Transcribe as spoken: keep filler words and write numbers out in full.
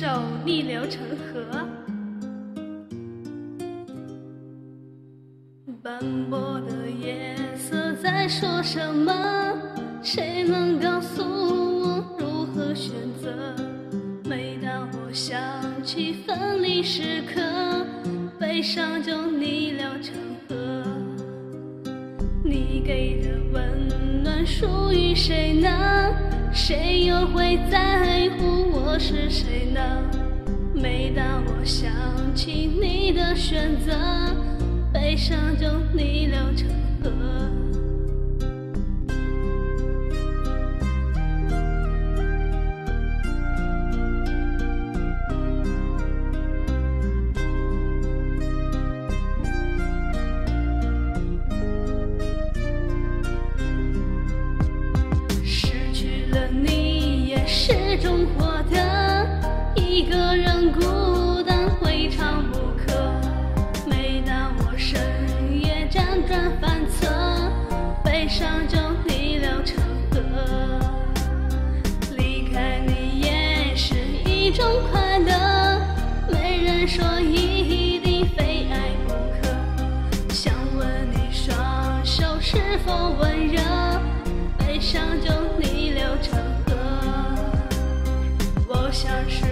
首《逆流成河》。斑驳的夜色在说什么？谁能告诉我如何选择？每当我想起分离时刻，悲伤就逆流成河。你给的温暖属于谁呢？谁又会在乎我是谁呢？每当我想起你的选择，悲伤就逆流成河。始终活得一个人孤单未尝不可。每当我深夜辗转反侧，悲伤就逆流成河。离开你也是一种快乐，没人说一定非爱不可。想问你双手是否温热，悲伤就逆流成河。像是